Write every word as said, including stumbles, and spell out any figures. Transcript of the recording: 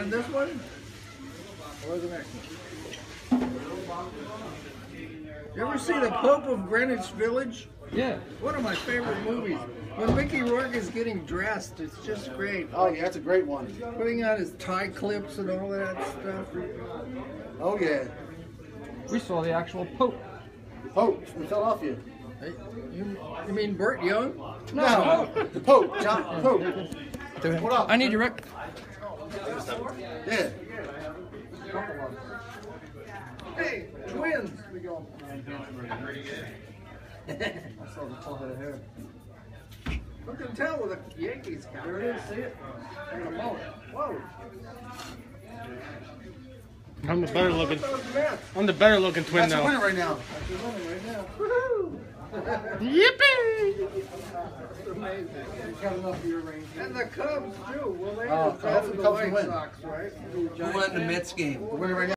And this one? Or the next one? You ever see The Pope of Greenwich Village? Yeah. One of my favorite movies. When Mickey Rourke is getting dressed, it's just great. Oh yeah, that's a great one. Putting on his tie clips and all that stuff. Oh yeah. We saw the actual Pope. Pope from Philadelphia. Hey, you, you mean Burt Young? No, the Pope, John Pope. What up? I need your rec. Yeah. Hey, twins! Who can tell with a Yankees cap? There it is, see it? In a moment. Whoa! I'm the better looking. Those Mets. I'm the better looking twin That's a now. winner right now. That's winning right now. Woohoo! Yippee! That's amazing. Got enough of your range. And the Cubs too. Well, they Oh, have the hopefully the Cubs White win. Sox, right? Who won the Mets game? We're winning right now.